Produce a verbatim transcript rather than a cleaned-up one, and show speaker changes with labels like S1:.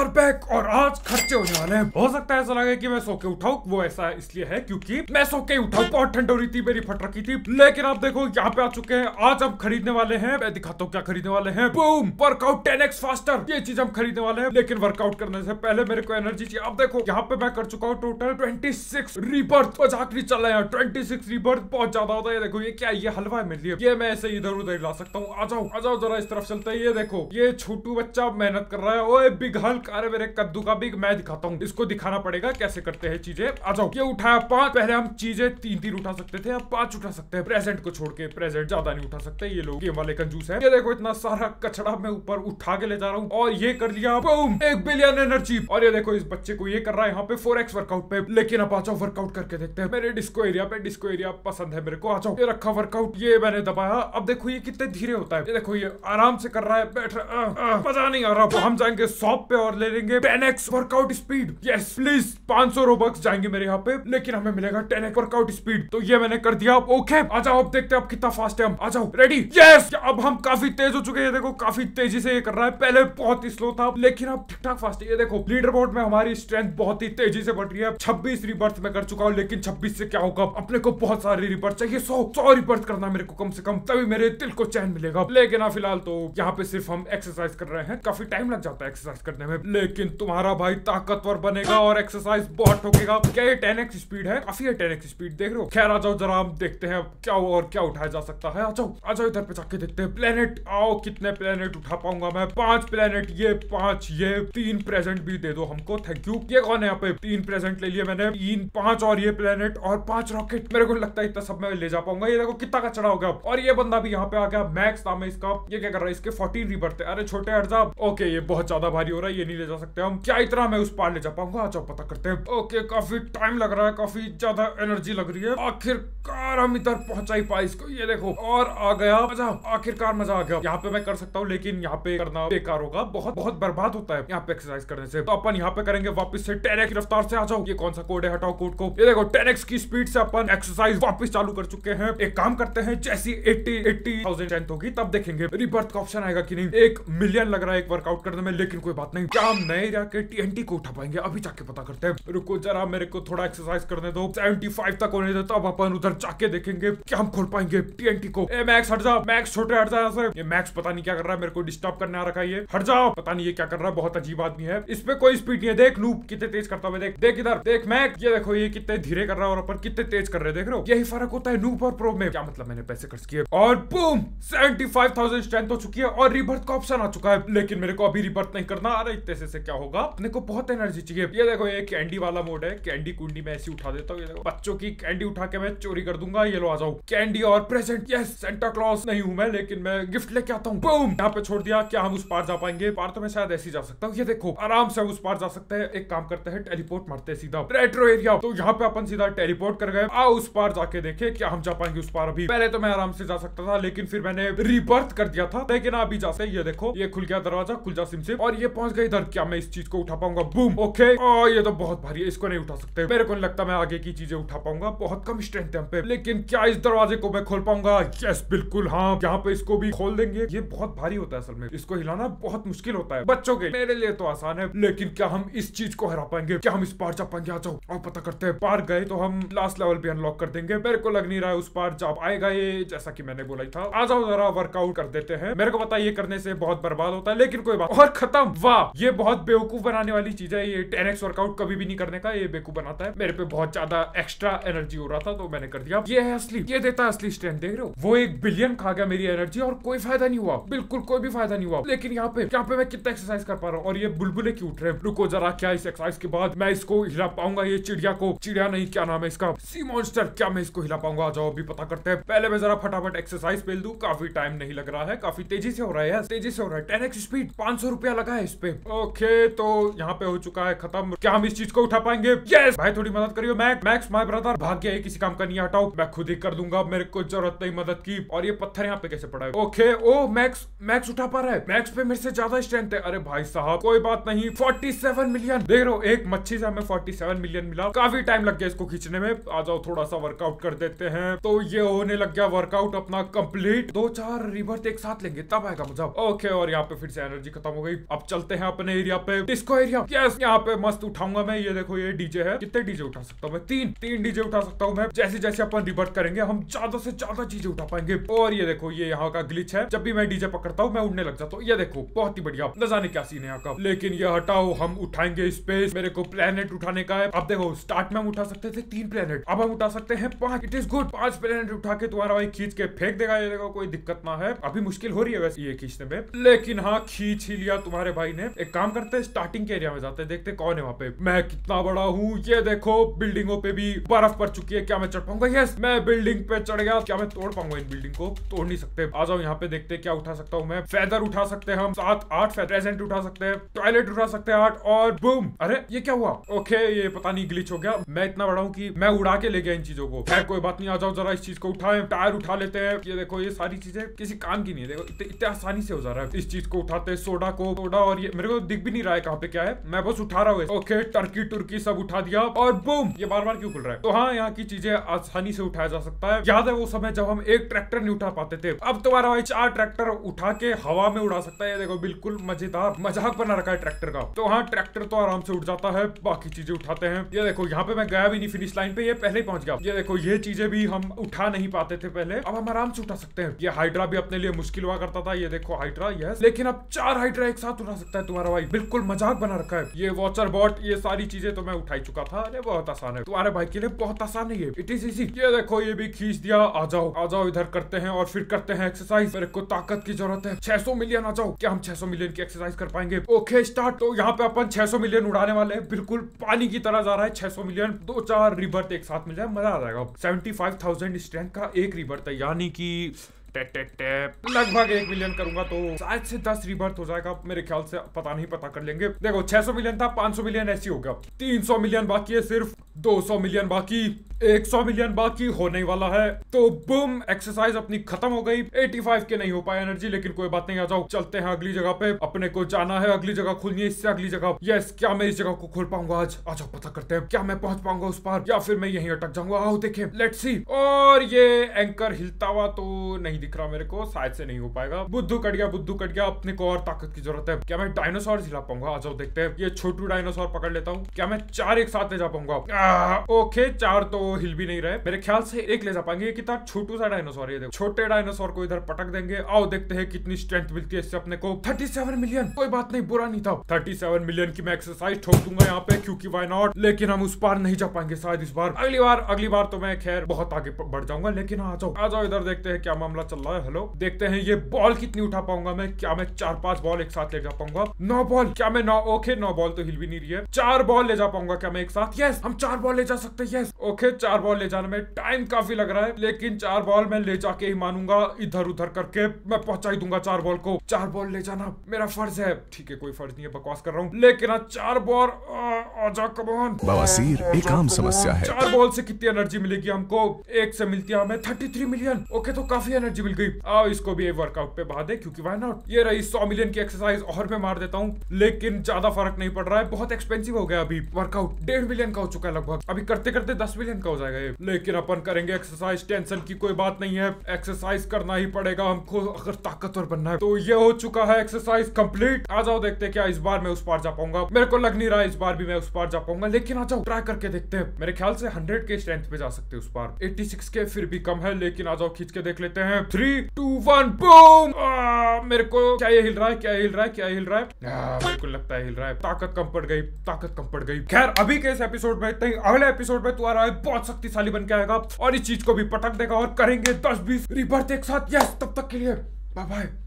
S1: Are back और आज खर्चे होने वाले हैं। हो सकता है ऐसा लगे कि मैं सो के उठाऊं, वो ऐसा इसलिए है क्योंकि मैं सो के उठाऊं। बहुत ठंड हो रही थी, मेरी फट रखी थी, लेकिन आप देखो यहाँ पे आ चुके हैं। आज हम खरीदने वाले हैं, मैं दिखाता हूँ क्या खरीदने वाले हैं। Boom, workout ten X faster, ये चीज हम खरीदने वाले हैं। लेकिन वर्कआउट करने से पहले मेरे को एनर्जी चाहिए। अब देखो यहाँ पे मैं कर चुका हूँ टोटल ट्वेंटी सिक्स रीबर्थ। मजाक नहीं चल रहा है, ट्वेंटी सिक्स रीबर्थ बहुत ज्यादा होता है। देखो ये क्या, ये हलवा है मेरे लिए, ये मैं ऐसे इधर उधर ला सकता हूँ। आ जाओ आ जाओ जरा इस तरफ चलते हैं। ये देखो ये छोटू बच्चा मेहनत कर रहा है। ओए बिग हल्क, अरे मेरे कद्दू का बिग, मैं दिखाता हूँ, इसको दिखाना पड़ेगा कैसे करते हैं चीजें। आ जाओ, ये उठाया पांच। पहले हम चीजें तीन तीन उठा सकते थे, अब पांच उठा सकते हैं। प्रेजेंट को छोड़ के, प्रेजेंट ज्यादा नहीं उठा सकते, ये लोग गेम वाले कंजूस है। ये देखो इतना सारा कचड़ा मैं ऊपर उठा के ले जा रहा हूँ और ये कर लिया बूम, एक बिलियन एनर्जी। और ये देखो इस बच्चे को ये कर रहा है यहाँ पे फोर एक्स वर्कआउट पे। लेकिन अब आ जाओ वर्कआउट करके देखते हैं। मेरे डिस्को एरिया पे, डिस्को एरिया पसंद है मेरे को। आ जाओ, ये रखा वर्कआउट, ये मैंने दबाया। अब देखो ये कितने धीरे होता है। ये देखो ये आराम से कर रहा है, बैठ रहा है, मजा नहीं आ रहा। तो हम जाएंगे शॉप पे और ले लेंगे ten X workout speed. Yes please, पांच सौ रोबक्स जाएंगे मेरे यहाँ पे, लेकिन हमें मिलेगा टेन एक्स वर्कआउट स्पीड। तो ये मैंने कर दिया। ओके आ जाओ, अब देखते हैं अब कितना फास्ट है हम। आ जाओ, रेडी, यस। अब हम काफी तेज हो चुके हैं। देखो काफी तेजी से ये कर रहा है, पहले बहुत ही स्लो था लेकिन अब ठीक ठाक फास्ट है। ये देखो लीडर बोर्ड में हमारी स्ट्रेंथ बहुत ही तेजी से बढ़ रही है। छब्बीस रिबर्थ में कर चुका हूँ, लेकिन छब्बीस से क्या होगा, अपने को बहुत सारी रिबर्थ चाहिए। सौ सौ रिबर्थ करना मेरे को कम से कम, तभी मेरे दिल को चैन मिलेगा। लेकिन फिलहाल तो यहाँ पे सिर्फ हम एक्सरसाइज कर रहे हैं। काफी टाइम लग जाता है एक्सरसाइज करने में, लेकिन तुम्हारा भाई ताकतवर बनेगा और एक्सरसाइज बहुत ठोकेगा। क्या ये टेन एक्स स्पीड है? काफी है टेन एक्स स्पीड, देख रहे हो। खैर आ जाओ जरा हम देखते हैं क्या और क्या उठाया जा सकता है। आ जाओ आ जाओ इधर पे जाके देखते हैं। प्लेनेट आओ, कितने प्लेनेट उठा पाऊंगा मैं? पांच प्लेनेट, ये पांच, ये तीन प्रेजेंट भी दे दो हमको, थैंक यू। ये कौन है यहाँ पे? तीन प्रेजेंट ले लिए मैंने, तीन पांच और ये प्लेनेट और पांच रॉकेट। मेरे को लगता है इतना सब मैं ले जा पाऊंगा। ये देखो कितना कचरा हो गया। और ये बंदा भी यहाँ पे आ गया, मैक्स नाम है इसका। ये क्या कर रहा है? इसके फोर्टीन रिबर्थ है। अरे छोटे हट जा। ओके ये बहुत ज्यादा भारी हो रहा है, ये नहीं ले जा सकते हम। क्या इतना मैं उस पार ले जा पाऊंगा? अच्छा पता करते हैं। ओके काफी टाइम लग रहा है, काफी ज्यादा एनर्जी लग रही है। आखिरकार हम इधर पहुंचा ही पाए इसको। ये देखो और आ गया मजा, आखिरकार मजा आ गया। यहाँ पे मैं कर सकता हूँ, लेकिन यहाँ पे करना बेकार होगा, बहुत बहुत बर्बाद होता है यहाँ पे एक्सरसाइज करने से। तो अपन यहाँ पे करेंगे वापस से टेन एक्स रफ्तार से। आ जाओ, ये कौन सा कोड है? हटाओ कोड को। ये देखो टेन एक्स की स्पीड से अपन एक्सरसाइज वापस चालू कर चुके हैं। एक काम करते हैं, जैसी अस्सी अस्सी थाउजेंड स्ट्रेंथ होगी तब देखेंगे रिबर्थ का ऑप्शन आएगा कि नहीं। एक मिलियन लग रहा है एक वर्कआउट करने में, लेकिन कोई बात नहीं। क्या हम नए एरिया के टीएनटी को उठा पाएंगे? अभी जाके पता करते हैं। रुको जरा, मेरे को थोड़ा एक्सरसाइज करने दो। सेवेंटी फाइव तक होने दो, तब अपन उधर जाके देखेंगे क्या हम खोल पाएंगे टीएनटी को। ए मैक्स हट जा, मैक्स छोटे हट जा यहाँ से। ये मैक्स पता नहीं क्या कर रहा है, मेरे को डिस्टर्ब करने आ रखा है। ये हट जाओ, पता नहीं ये क्या कर रहा है, बहुत अजीब आदमी है। इस पे कोई स्पीड नहीं है। देख नूब कितने तेज करता है, देख देख इधर देख मैक्स। ये देखो ये कितने धीरे कर रहा है और अपन कितने तेज कर रहे हैं, देख रहे हो। यही फर्क होता है नूब और प्रो में। क्या मतलब, मैंने पैसे खर्च किए और boom seventy five thousand strength हो चुकी है और रिबर्थ का ऑप्शन आ चुका है। लेकिन मेरे को अभी रिबर्थ नहीं करना। अरे इतने से क्या होगा, अपने को बहुत एनर्जी चाहिए। ये देखो ये कैंडी वाला मोड है, कैंडी कुंडी में ऐसी उठा देता हूँ। ये देखो बच्चों की कैंडी उठा के मैं चोरी कर दूंगा। ये लो आ जाओ, कैंडी और प्रेजेंट। यस सेंटा क्लॉज नहीं हूं मैं, लेकिन मैं गिफ्ट लेके आता हूँ। बूम, यहाँ पे छोड़ दिया। क्या हम उस पार जा पाएंगे? पार तो मैं शायद ऐसे जा सकता हूँ। ये देखो आराम से उस पार जा सकते हैं। एक काम करते हैं, टेलीपोर्ट मारते हैं सीधा रेट्रो एरिया। तो यहाँ पे अपन सीधा टेलीपोर्ट कर गए। आओ उस पार जाके देखे क्या हम जा पाएंगे उस पार। अभी पहले तो मैं आराम से जा सकता था, लेकिन फिर मैंने रीबर्थ कर दिया था। लेकिन अभी जा सकते। ये देखो ये खुल गया दरवाजा, खुल जा सिम से, और ये पहुंच गए इधर। क्या मैं इस चीज को उठा पाऊंगा? Boom, okay. ओ ये तो बहुत भारी है, इसको नहीं उठा सकते। मेरे को नहीं लगता मैं आगे की चीजें उठा पाऊंगा, बहुत कम स्ट्रेंथ है हम पे। लेकिन क्या इस दरवाजे को मैं खोल पाऊंगा? यस बिल्कुल हाँ, यहाँ पे इसको भी खोल देंगे। ये बहुत भारी होता है असल में, इसको हिलाना बहुत मुश्किल होता है बच्चों के। मेरे लिए तो आसान है, लेकिन क्या हम इस चीज को हरा पाएंगे? क्या हम इस पार जा पाएंगे? आ जाओ और पता करते हैं। पार गए तो हम लास्ट लेवल भी अनलॉक कर देंगे। मेरे को लग नहीं रहा है उस पार जा आएगा ये, जैसा कि मैंने बोला था। आ जाओ जरा वर्कआउट कर देते हैं। मेरे को पता है ये करने से बहुत बर्बाद होता है, लेकिन कोई बात। और खत्म। वाह, ये बहुत बेवकूफ बनाने वाली चीज है। ये टेन एक्स वर्कआउट कभी भी नहीं करने का, ये बेवकूफ बनाता है। मेरे पे बहुत ज्यादा एक्स्ट्रा एनर्जी हो रहा था तो मैंने कर दिया। ये है असली, ये देता है असली स्ट्रेंथ, देख रहे हो। वो एक बिलियन खा गया मेरी एनर्जी और कोई फायदा नहीं हुआ, बिल्कुल कोई भी फायदा नहीं हुआ। लेकिन यहाँ पे यहाँ पे मैं कितना एक्सरसाइज कर पा रहा हूँ और ये बुलबुले क्यों उठ रहे हैं। रुको जरा, क्या इस एक्सरसाइज के बाद मैं इसको हिला पाऊंगा? ये चिड़िया को, चिड़िया नहीं क्या नाम है इसका, सी मॉन्स्टर। क्या मैं इसको हिला पाऊंगा? आ जाओ अभी पता करते हैं। पहले मैं जरा फटाफट एक्सरसाइज पेल दूं, काफी टाइम नहीं लग रहा है, काफी तेजी से हो रहा है, तेजी से हो रहा है। टेन एक्स स्पीड, पांच सौ रुपया लगा है इस पे। ओके तो यहाँ यहाँ पे हो चुका है खत्म। क्या हम इस चीज को उठा पाएंगे? यस भाई थोड़ी मदद करियो मैक्स। मैक्स माय ब्रदर भाग गया, किसी काम का नहीं, हटाओ, मैं खुद ही कर दूंगा, मेरे को जरूरत नहीं मदद की। और ये पत्थर यहाँ पे कैसे पड़ा है? ओके ओ मैक्स मैक्स उठा पा रहा है। मैक्स पे मेरे से ज्यादा स्ट्रेंथ है। अरे भाई साहब कोई बात नहीं, सैंतालीस मिलियन देख रहा हूँ, एक मच्छी से हमें सैंतालीस मिलियन मिला। काफी टाइम लग गया इसको खींचने में। आ जाओ थोड़ा सा वर्कआउट कर देते हैं। तो ये होने लग गया वर्कआउट अपना कंप्लीट। दो चार रिवर्स एक साथ लेंगे तब आएगा मजा। ओके और यहाँ पे फिर से एनर्जी खत्म हो गई। अब चलते हैं अपने एरिया पे, डिस्को एरिया। यस यहाँ पे मस्त उठाऊंगा मैं। ये देखो ये डीजे है। कितने डीजे उठा सकता हूँ मैं? तीन तीन डीजे उठा सकता हूँ मैं। जैसे जैसे अपन रिवर्स करेंगे हम ज्यादा से ज्यादा चीजें उठा पाएंगे। और ये देखो ये यहाँ का ग्लिच है, जब भी मैं डीजे पकड़ता हूँ मैं उड़ने लग जाता हूँ। ये देखो बहुत ही बढ़िया, न जाने क्या सीन है यहाँ का। लेकिन ये हटाओ, हम उठाएंगे स्पेस। मेरे को प्लेनेट उठाने का है। अब देखो स्टार्ट में हम उठा सकते थे तीन प्लेनेट, अब हम उठा सकते हैं पांच। It is good. पांच प्लेनेट उठा के तुम्हारा भाई खींच के फेंक देगा। ये देखो कोई दिक्कत ना है। अभी मुश्किल हो रही है वैसे ये खींचने में, लेकिन हाँ खींच ही लिया तुम्हारे भाई ने। एक काम करते हैं स्टार्टिंग के एरिया में जाते हैं, देखते कौन है वहाँ पे। मैं कितना बड़ा हूँ ये देखो। बिल्डिंगों पे भी बर्फ पड़ चुकी है। क्या मैं चढ़ पाऊंगा? यस मैं बिल्डिंग पे चढ़ गया। क्या मैं तोड़ पाऊंगा इन बिल्डिंग को? तोड़ नहीं सकते। आ जाओ यहाँ पे देखते क्या उठा सकता हूँ मैं। फेदर उठा सकते हैं हम, सात आठ प्रेजेंट उठा सकते हैं। टॉयलेट उठा सकते हैं आठ। और बूम। अरे ये क्या हुआ? ओके ये पता नहीं ग्लिच हो गया। मैं इतना बड़ा हूँ कि मैं उड़ा के ले गया इन चीजों को। खैर कोई बात नहीं, आ जाओ जरा इस चीज को उठाएं। टायर उठा लेते हैं। ये देखो ये सारी चीजें किसी काम की नहीं है। देखो इतने इतने आसानी से हो जा रहा है। इस चीज को उठाते, सोडा को सोडा। और ये मेरे को दिख भी नहीं रहा है कहाँ पे क्या है, मैं बस उठा रहा हूँ। ओके टर्की टुर्की सब उठा दिया और बूम। ये बार बार क्यों खुल रहा है? तो हाँ यहाँ की चीजें आसानी से उठाया जा सकता है। याद है वो समय जब हम एक ट्रैक्टर नहीं उठा पाते थे? अब तुम्हारा भाई चार ट्रैक्टर उठा के हवा में उड़ा सकता है। ये देखो बिल्कुल मजेदार मजाक बना रखा है ट्रैक्टर का। तो हाँ ट्रैक्टर तो आराम से उठ जाता है। बाकी चीजें उठाते हैं। ये देखो यहाँ पे मैं गया भी नहीं फिनिश लाइन पे, ये पहले ही पहुंच गया। ये देखो ये चीजें भी हम उठा नहीं पाते थे पहले, अब हम आराम से उठा सकते हैं। ये हाइड्रा भी अपने लिए मुश्किल हुआ करता था। ये देखो हाइड्रा, यस, लेकिन अब चार हाइड्रा एक साथ उठा सकता है तुम्हारा भाई। बिल्कुल मजाक बना रखा है। ये वॉचर बॉट, ये सारी चीजें तो मैं उठाई चुका था। अरे बहुत आसान है तुम्हारे भाई के लिए, बहुत आसान है ये। It is easy. ये देखो ये भी खींच दिया। आ जाओ आ जाओ इधर करते हैं और फिर करते हैं एक्सरसाइज। मेरे को ताकत की जरूरत है। छह सौ मिलियन आ जाओ। क्या हम छह सौ मिलियन की एक्सरसाइज कर पाएंगे? Okay start. तो यहाँ पे अपन छह सौ मिलियन उड़ाने वाले हैं। बिल्कुल पानी की तरह जा रहा है छह सौ मिलियन। दो चार रिबर्थ एक साथ मिल जाए मजा आ जाएगा। सेवेंटी फाइव थाउजेंड स्ट्रेंथ का एक रिबर्थ है, यानी कि टेप टेप टेप लगभग एक मिलियन करूंगा तो शायद से दस रिबर्थ हो जाएगा मेरे ख्याल से। पता नहीं, पता कर लेंगे। देखो छह सौ मिलियन था, पाँच सौ मिलियन ऐसी हो गया। तीन सौ मिलियन बाकी है सिर्फ। दो सौ मिलियन बाकी, एक सौ मिलियन बाकी होने वाला है। तो बूम एक्सरसाइज अपनी खत्म हो गई। पचासी के नहीं हो पाया एनर्जी, लेकिन कोई बात नहीं। आ जाओ चलते हैं अगली जगह पे। अपने को जाना है, अगली जगह खुलनी है, इससे अगली जगह। यस क्या मैं इस जगह को खोल पाऊंगा आज? आ जाओ पता करते हैं। क्या मैं पहुंच पाऊंगा उस पार या फिर मैं यहीं अटक जाऊंगा? आओ देखें, लेट्स सी। और ये एंकर हिलता हुआ तो नहीं दिख रहा मेरे को, शायद से नहीं हो पाएगा। बुद्धू कट गया, बुद्धू कट गया। अपने को और ताकत की जरूरत है। क्या मैं डायनासोर हिला पाऊंगा? आ जाओ देखते हैं। ये छोटू डायनासोर पकड़ लेता हूँ। क्या मैं चार एक साथ ले जा पाऊंगा? ओके चार तो हिल भी नहीं रहे मेरे ख्याल से। एक ले जा पाएंगे। ये कितना छोटू सा डायनासोर है। देखो छोटे डायनासोर को इधर पटक देंगे। आओ देखते हैं कितनी स्ट्रेंथ मिलती है इससे अपने को। सैंतीस मिलियन, कोई बात नहीं, बुरा नहीं था। सैंतीस मिलियन की मैं एक्सरसाइज ठोक दूंगा यहाँ पे, क्योंकि व्हाई नॉट। लेकिन हम उस पार नहीं जा पाएंगे शायद इस बार। अगली बार अगली बार तो मैं खैर बहुत आगे बढ़ जाऊंगा। लेकिन आ जाओ आ जाओ इधर देखते हैं क्या मामला चल रहा है। हेलो देखते हैं ये बॉल कितनी उठा पाऊंगा मैं। क्या मैं चार पांच बॉल एक साथ ले जा पाऊंगा? नौ बॉल। क्या मैं नौ? ओके नौ बॉल तो हिल भी नहीं रही है। चार बॉल ले जा पाऊंगा क्या मैं एक साथ? यस हम चार बॉल ले जा सकते हैं। यस ओके चार बॉल ले जाने में टाइम काफी लग रहा है, लेकिन चार बॉल मैं ले जाके ही मानूंगा। इधर उधर करके मैं पहुंचा ही दूंगा चार बॉल को। चार बॉल ले जाना मेरा फर्ज है। ठीक है कोई फर्ज नहीं है, बकवास कर रहा हूँ। लेकिन चार बॉल आजा कमान।
S2: बवासीर एक आम समस्या है।
S1: चार बॉल से कितनी एनर्जी मिलेगी हमको? एक से मिलती है हमें तैंतीस मिलियन। ओके तो काफी एनर्जी मिल गई। आओ इसको भी वर्कआउट पे बहा दे, क्योंकि व्हाई नॉट। ये रही सौ मिलियन की एक्सरसाइज और मैं मार देता हूँ, लेकिन ज्यादा फर्क नहीं पड़ रहा है। बहुत एक्सपेंसिव हो गया अभी वर्कआउट। डेढ़ मिलियन का हो चुका है लगभग। अभी करते करते दस मिलियन का हो जाएगा ये। लेकिन अपन करेंगे एक्सरसाइज, टेंशन की कोई बात नहीं है। एक्सरसाइज करना ही पड़ेगा हमको अगर ताकतवर बनना है। तो ये हो चुका है एक्सरसाइज कंप्लीट। आ जाओ देखते हैं क्या इस बार मैं उस पार जा पाऊंगा। मेरे को लग नहीं रहा इस बार भी मैं उस पार जा पाऊंगा, लेकिन आ जाओ ट्राई करके देखते हैं। मेरे ख्याल से हंड्रेड के स्ट्रेंथ पे जा सकते हैं उस पार। छियासी के फिर भी कम है, लेकिन आ जाओ खींच के देख लेते हैं। Three two one boom. मेरे को क्या ये हिल रहा है? क्या हिल रहा है? क्या हिल रहा है? आ, मेरे को लगता है हिल रहा है। ताकत कम पड़ गई, ताकत कम पड़ गई। खैर अभी के इस एपिसोड में इतना ही। अगले एपिसोड में तुम्हारा बहुत शक्तिशाली बन के आएगा और इस चीज को भी पटक देगा और करेंगे दस बीस रिबर्थ एक साथ। यस तब तक के लिए बाय बाय।